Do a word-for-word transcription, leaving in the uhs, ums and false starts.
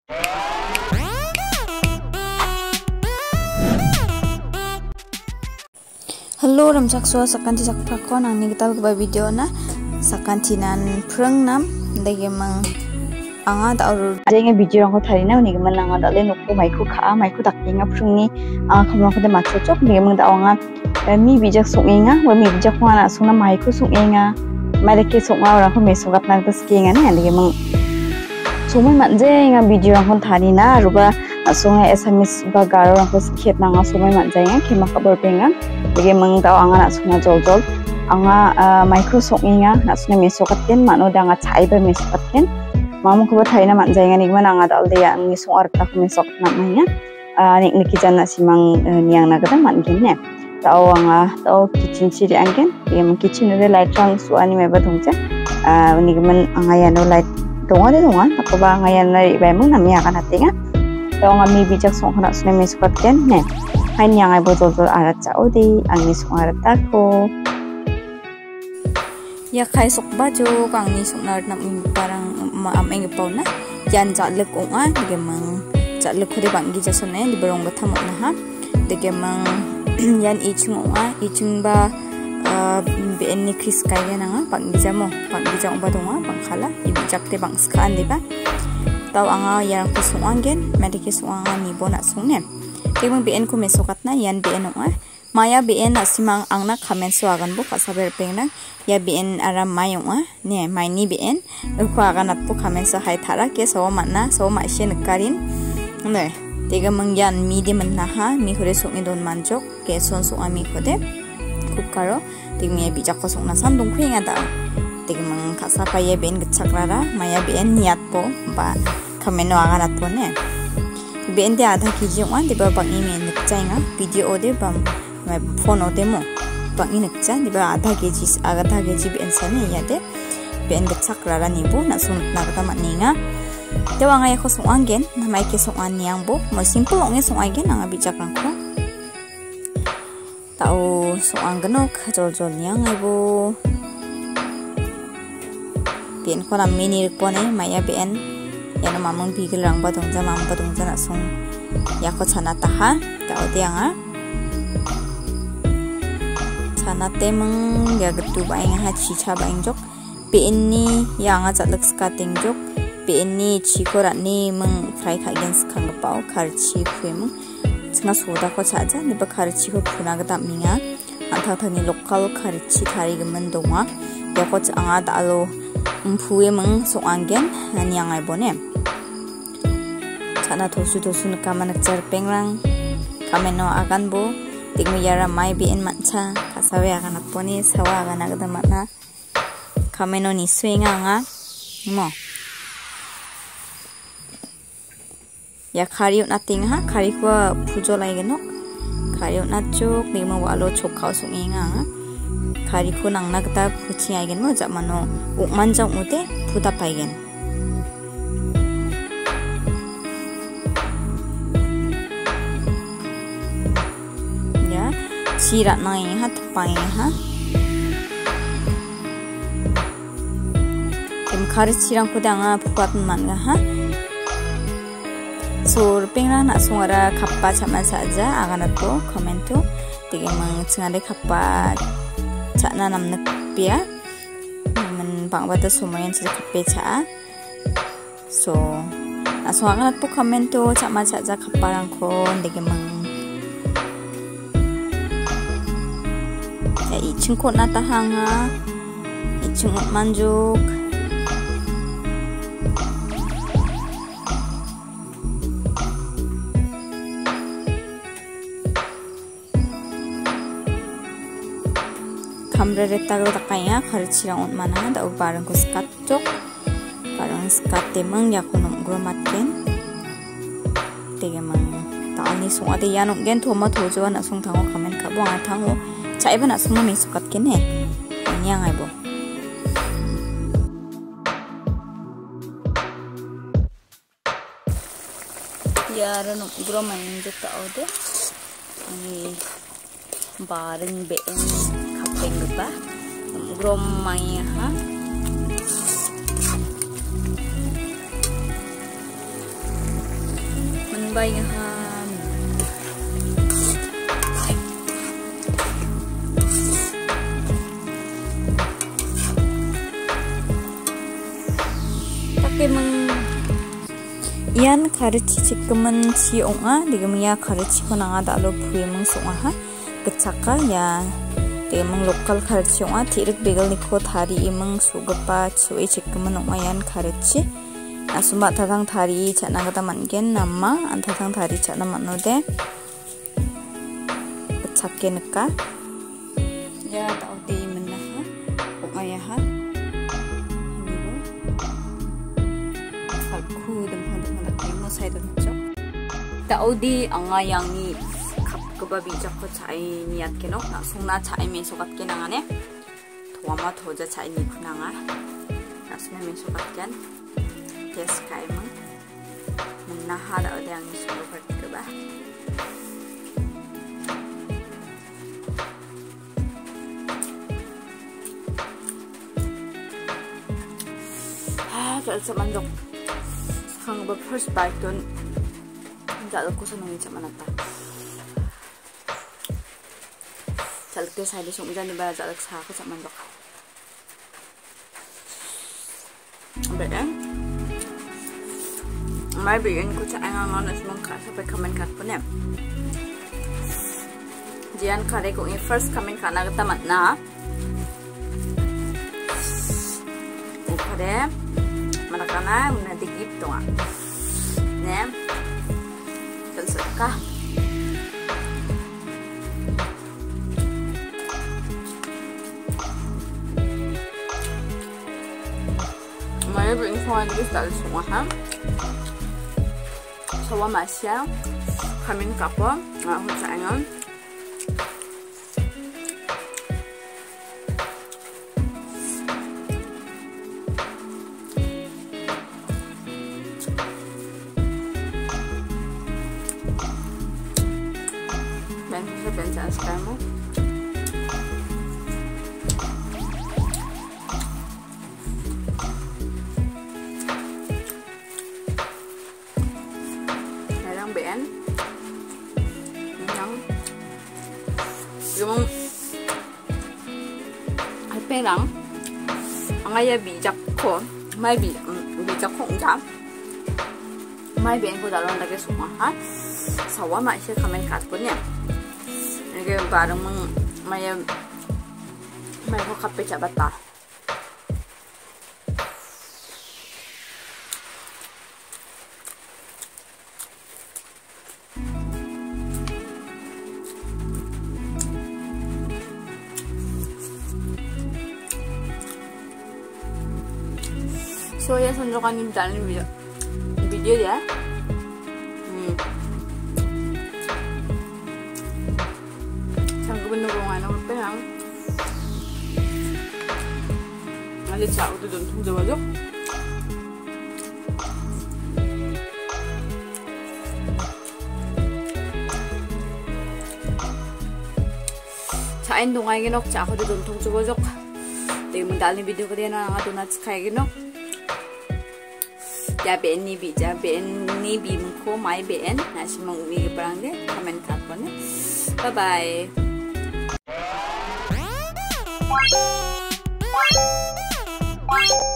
Halo ramjak suwa sakanti sak prakon angni gital geba video na sakanti nan preng nam dege mang anga daur jenge video rang ko tharina uni geman anga dale nokko maiku kha maiku dakkinga prungni anga khamra ko de matcho chok ne mang da anga mi bijak sunginga wa mi bijak wana sungna maiku sunginga maike sunga ora ko mesugat nang taskinga ne dege mang sumai manje nga video rang ko tharina ruba sungai S M S ba garo rang ko skhet nanga sumai manje nga khema khabar penga dege mang daw anga na sunga jol jol anga micro songinga na sunga mesokatken mano danga chaiba mesokatken mamu ko thaina manjainga ni mana anga dal de yang ni songar ta ko mesok na manya nik nikijan na simang niang na gada mangin ne daw anga daw kitchen chiri angken em kitchen de light rang suani meba dongja ni man anga ya no light donga de donga ko ba anga ya na ibai mung na miya kan hatinga daw anga mi bijak song na sunga mesokatken ne hain yang ai botol botol arat chao di angni sungar ta ko ya khai sok ba jo angni sungnar nam parang am eng pau na yan ja lek onga de mang ja lek khore bangi ja sone di berong ga thamok na ha de mang yan ichung onga ichung ba be enni kris kai ga na bangi ja mo bangi ja ba donga bang khala ibi jak te bang skan de ba taw anga yan ko sungangen medike sunganga ni bona sungne Kemang B N ko mesokat na yan B N onga maya B N asimang ang na comment so agan bo kasaber pengnang ya B N aram mayonga ne mai ni B N ko agan at po comment so hai thara ke so manna so ma shen karin ne tega mang yan mi de man na ha mi hore so ni don manjok ke son so ami khode kukaro tig mi bi jak ko so na san dong khwenga da tig mang khasa pa ye B N gitsakrara maya B N niat po ba comment no agan at po ne B N de आधा कीजिए वहाँ दे बा बांगी में निकचाएंगा वीडियो दे बम मैं फोन ओदे मो बांगी निकचा दे बा आधा केजी आधा केजी B N साने या दे B N गच्चक रारा नीबो ना सुन ना कता मनींगा दे वांगा या को सुआंगेन ना माई के सुआं नियांग बो मो सिंपल ओंगे सुआंगेन ना बिचाक रंगको ताऊ सुआंगनो खजोल जोल नियांग आई बो B N को ना मिनी रिपोने माया B N yana mamang bigil rang ba dongja mam ba dongja na sung ya ko chana ta ha ta ode anga chana temang ya gatu ba ing ha chi cha ba ing jok B N ni ya nga chatlak skating jok B N ni chi ko ra ni mung fry kha gens khang pau khar chi phum chna soda ko cha ja ni ba khar chi ko phuna ga ta minga antha thani local khar chi thari ga man donga ya ko anga da lo mpuwe mang so anggen anyang ai bone chana thosu thosu na kama nak char pengrang kameno agan bo tigmi yara mai B N mancha kasawe agan apone sawa agan agada mana kameno ni swinga nga mo ya khariut na ting ha khari ko pujo lai genok khariut na chok ni mo walo chok khau sunginga nga khari ko nang nagta puchi aigen mo jamano ukman jang ude puda paigen ya sirat nai ha pai ha em khari sirang ko danga puat man ga ha so pengra na sungara kappa chama saja agan to comment to tige mang chingale kappa chana nam nak pia man bang bata sumayan sa kape cha so aso agan po comment to chama saja kapparang ko dige mang ya iching ko na tahanga iching manjuk kamre reta ro takaya kharchirang on mana da barang ko skat chok barang skat temang ya konom gromatken tege mang ta ani so ade yanok gen thoma thojo na sung thango comment ka bo a thango chaiba na sung mi sukat ken he anyang ai bo ya ro no groman jeta ode ani bareng B N kapeng ba grom mai ha bay ha pakai meng ian karici cikemen si onga digem ya karici konanga dalo pui meng songa ha kecaka ya digem lokal karici onga tirik begal niko tari imeng sugapa cuy cikemen onga yan karici asumba tatang tari cakna kata mangen nama antatang tari cakna manode kecake neka ya tau di menaha onga ya ha Daudi anga yangi kapkaba bijak ko chai niat kenok na sungna chai me sokat kenangane thoma thoja chai ni kunanga nasme me sokat ken tes kai mang menna ha da yang suru ka ba ha dal samandok kang ba first bite don jaluk ko sa nung sa manata jaluk te sa disong jan ba jaluk sa ko sa mandok ben mai bikin ko sa ang ngon as mong ka sa pa comment kat po ne jian kare ko yung first comment ka na tamat na kare manakana muna digip to nga ne ka Maya bring someone this dal semua ha sawa masya kamin kapo aku sayang Bisa pensar kamu Larang ben Yang Yung Ay perang Ang ay bijak ko May bijak ko nga May ben ko dalawang lagi semua ha Sawa masih kamen kat pun ya Ini barang meng maya may ko kape cabata. So ya 선조가님 다른 video video ya. Benurungan ako perang alit sa ako doon kung jawajok sain dong ay ginok sa ako doon kung jawajok tayo mong video ko din na nga doon at kaya ginok ya ben ni bi ja ben ni bi mko mai ben nasi mong umi parang de comment kat po ne bye bye Bye.